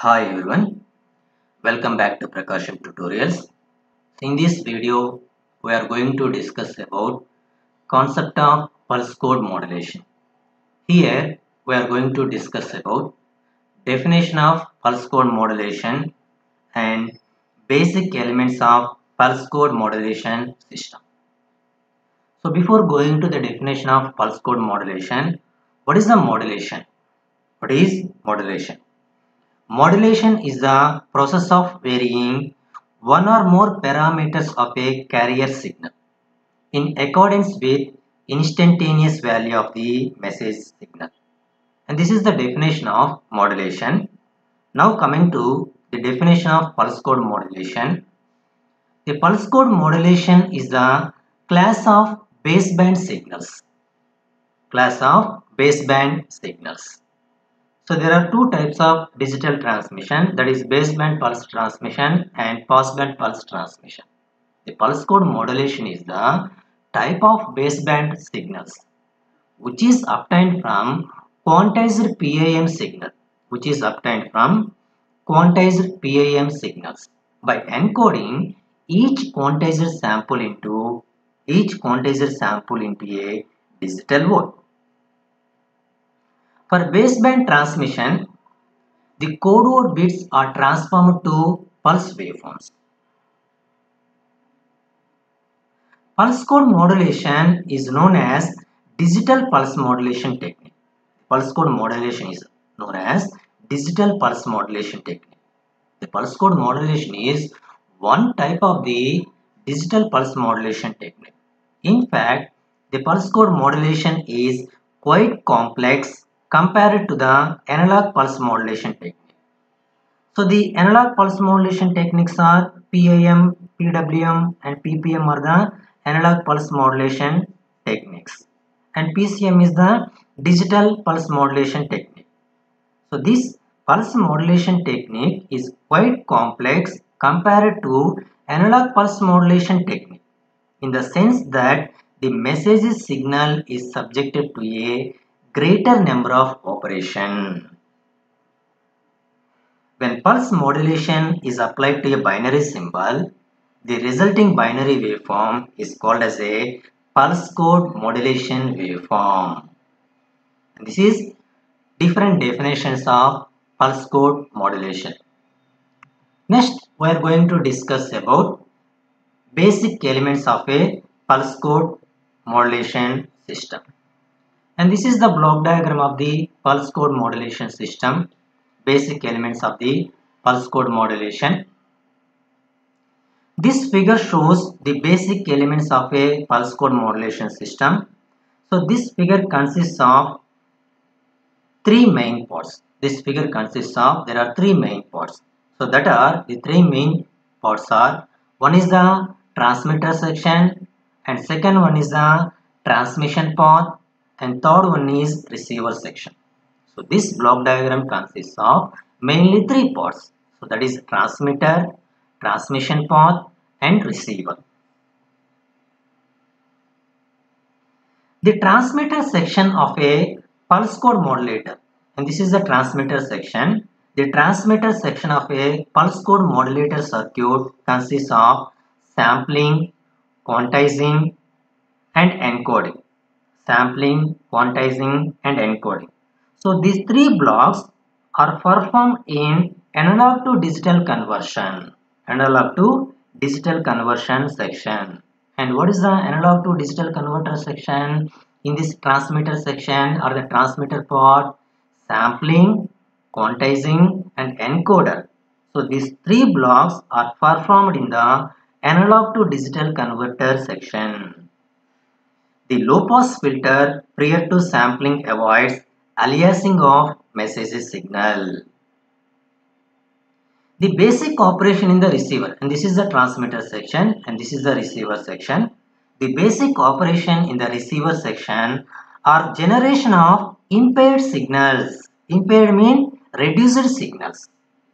Hi everyone, welcome back to Prakasham Tutorials. In this video, we are going to discuss about concept of pulse code modulation. Here, we are going to discuss about definition of pulse code modulation and basic elements of pulse code modulation system. So before going to the definition of pulse code modulation, what is the modulation? What is modulation? Modulation is the process of varying one or more parameters of a carrier signal in accordance with instantaneous value of the message signal. And this is the definition of modulation. Now coming to the definition of pulse code modulation. The pulse code modulation is the class of baseband signals. So there are two types of digital transmission, that is baseband pulse transmission and passband pulse transmission. The pulse code modulation is the type of baseband signals which is obtained from quantized PAM signals by encoding each quantized sample into a digital word. For baseband transmission, the code word bits are transformed to pulse waveforms. Pulse code modulation is known as digital pulse modulation technique. Pulse code modulation is known as digital pulse modulation technique. The pulse code modulation is one type of the digital pulse modulation technique. In fact, the pulse code modulation is quite complex compared to the analog pulse modulation technique. So the analog pulse modulation techniques are PAM, PWM and PPM are the analog pulse modulation techniques, and PCM is the digital pulse modulation technique. So this pulse modulation technique is quite complex compared to analog pulse modulation technique in the sense that the message signal is subjected to a greater number of operations. When pulse modulation is applied to a binary symbol, the resulting binary waveform is called as a pulse code modulation waveform. And this is different definitions of pulse code modulation. Next, we are going to discuss about basic elements of a pulse code modulation system. And this is the block diagram of the pulse code modulation system. Basic elements of the pulse code modulation. This figure shows the basic elements of a pulse code modulation system. So this figure consists of three main parts. There are three main parts. So that are the three main parts are, one is the transmitter section, and second one is the transmission path, and third one is receiver section. So this block diagram consists of mainly three parts. So that is transmitter, transmission path and receiver. The transmitter section of a pulse code modulator, and this is the transmitter section. The transmitter section of a pulse code modulator circuit consists of sampling, quantizing and encoding. So these three blocks are performed in analog to digital conversion section. And what is the analog to digital converter section? In this transmitter section or the transmitter part, sampling, quantizing and encoder. So these three blocks are performed in the analog to digital converter section. The low pass filter prior to sampling avoids aliasing of message signal. The basic operation in the receiver, and this is the transmitter section and this is the receiver section. The basic operation in the receiver section are generation of impaired signals. Impaired mean reduced signals.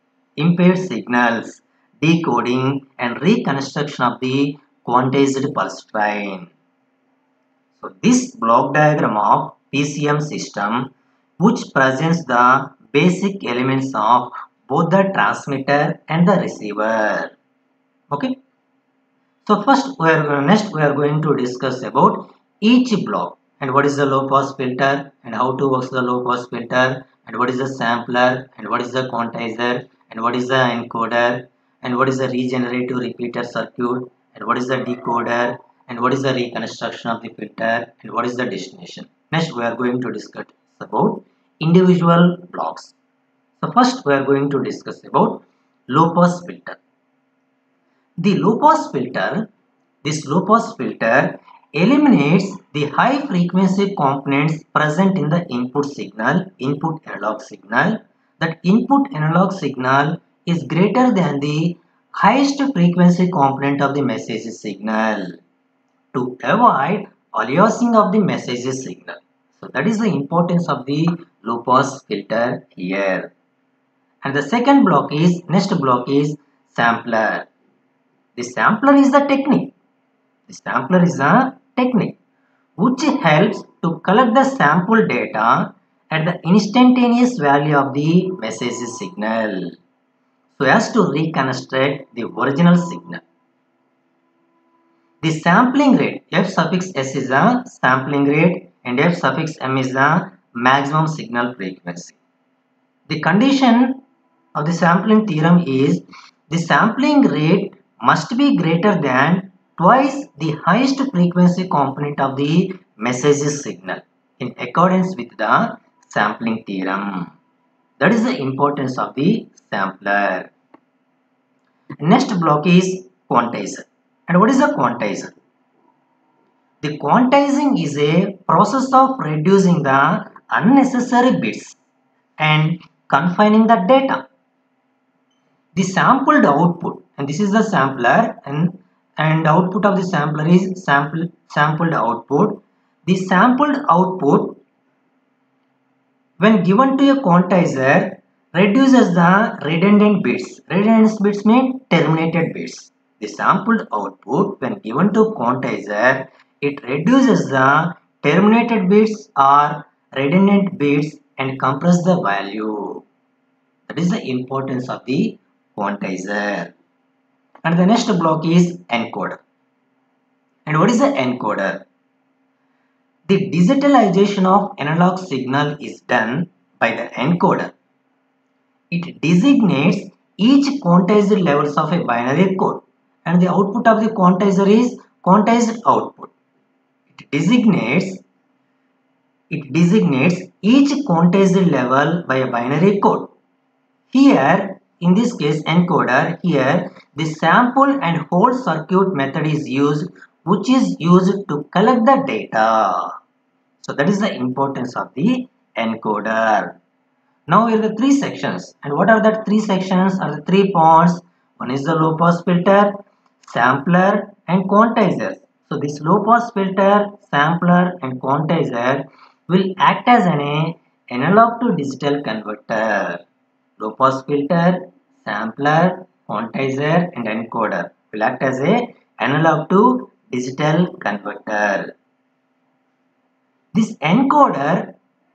Decoding and reconstruction of the quantized pulse train. So this block diagram of PCM system which presents the basic elements of both the transmitter and the receiver. Okay. So next we are going to discuss about each block and what is the low pass filter and how to work the low pass filter and what is the sampler and what is the quantizer and what is the encoder and what is the regenerative repeater circuit and what is the decoder and what is the reconstruction of the filter and what is the destination. Next we are going to discuss about individual blocks. So first we are going to discuss about low pass filter. The this low pass filter eliminates the high frequency components present in the input analog signal. That input analog signal is greater than the highest frequency component of the message signal to avoid aliasing of the message signal. So that is the importance of the low pass filter here. And the next block is sampler. The sampler is the technique. The sampler is a technique which helps to collect the sample data at the instantaneous value of the message signal so as to reconstruct the original signal. The sampling rate f suffix s is a sampling rate and f suffix m is the maximum signal frequency. The condition of the sampling theorem is the sampling rate must be greater than twice the highest frequency component of the message signal in accordance with the sampling theorem. That is the importance of the sampler. Next block is quantizer. And what is the quantizer? The quantizing is a process of reducing the unnecessary bits and confining the data. The sampled output, and this is the sampler, and output of the sampler is sampled output. The sampled output when given to a quantizer reduces the redundant bits. Redundant bits mean terminated bits. The sampled output when given to quantizer, it reduces the terminated bits or redundant bits and compress the value. That is the importance of the quantizer. And the next block is encoder. And what is the encoder? The digitalization of analog signal is done by the encoder. It designates each quantized levels of a binary code and the output of the quantizer is quantized output. It designates each quantized level by a binary code. Here, in this case encoder, here the sample and hold circuit method is used, which is used to collect the data. So that is the importance of the encoder. Now here are the three sections, and what are the three sections or the 3 parts? One is the low pass filter, sampler and quantizer. So this low pass filter, sampler and quantizer will act as an analog to digital converter. Low pass filter, sampler, quantizer and encoder will act as a analog to digital converter. This encoder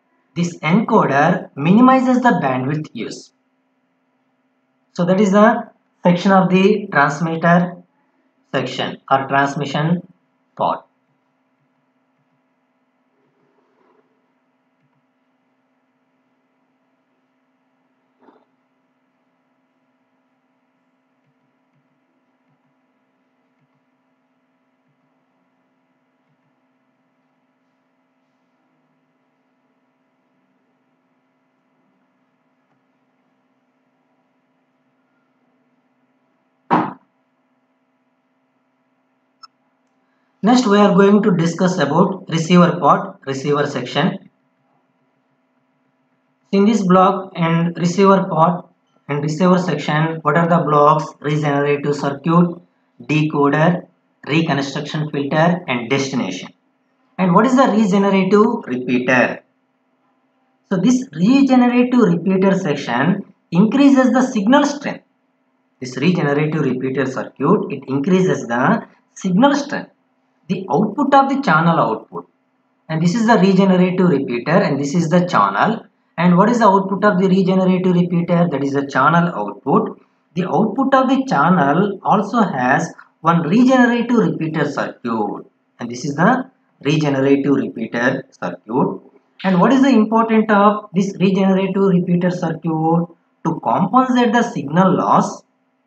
minimizes the bandwidth use. So that is the section of the transmitter section or transmission part. Next we are going to discuss about receiver section. In this block and receiver part and receiver section, what are the blocks? Regenerative circuit, decoder, reconstruction filter and destination. And what is the regenerative repeater? So this regenerative repeater section increases the signal strength. This regenerative repeater circuit, it increases the signal strength, the output of the channel output. And this is the regenerative repeater and this is the channel. And what is the output of the regenerative repeater? That is the channel output. The output of the channel also has one regenerative repeater circuit, and this is the regenerative repeater circuit. And what is the importance of this regenerative repeater circuit? To compensate the signal loss,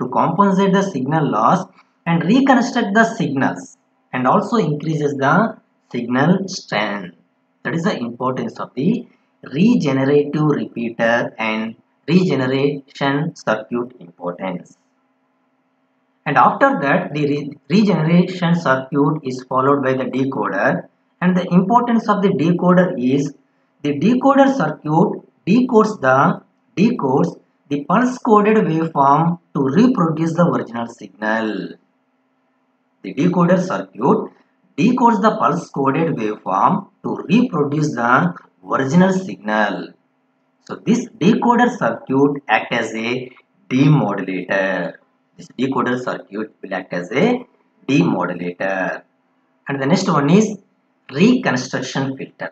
and reconstruct the signals, and also increases the signal strength. That is the importance of the regenerative repeater and regeneration circuit importance. And after that, the regeneration circuit is followed by the decoder, and the importance of the decoder is the decoder circuit decodes the pulse coded waveform to reproduce the original signal. The decoder circuit decodes the pulse coded waveform to reproduce the original signal. So this decoder circuit acts as a demodulator. This decoder circuit will act as a demodulator. And the next one is reconstruction filter.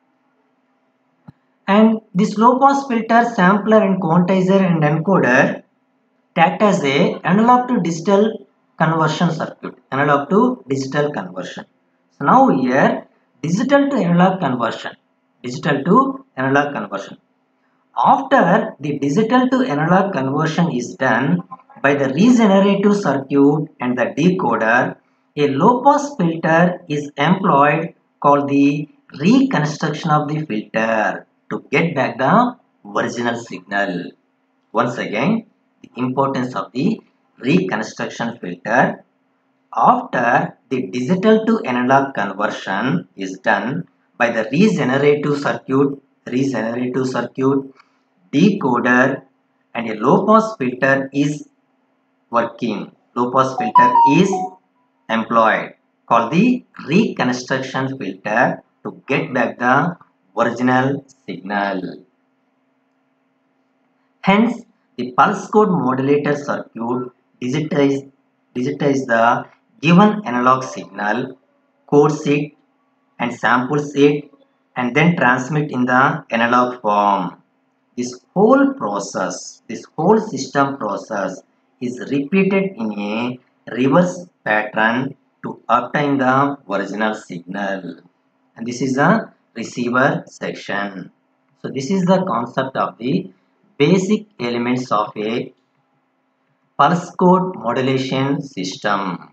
And this low pass filter, sampler and quantizer and encoder act as a analog to digital conversion circuit. Analog to digital conversion. So now here digital to analog conversion. Digital to analog conversion. After the digital to analog conversion is done by the regenerative circuit and the decoder, a low pass filter is employed called the reconstruction of the filter to get back the original signal. Once again, the importance of the reconstruction filter. After the digital to analog conversion is done by the regenerative circuit, decoder, and a low pass filter is working. Low pass filter is employed called the reconstruction filter to get back the original signal. Hence, the pulse code modulator circuit digitize the given analog signal, codes it and samples it, and then transmit in the analog form. This whole system process is repeated in a reverse pattern to obtain the original signal. And this is the receiver section. So this is the concept of the basic elements of a pulse code modulation system.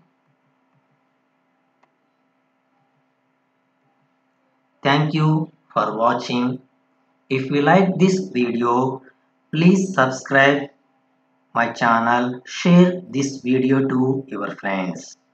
Thank you for watching. If you like this video, please subscribe my channel, share this video to your friends.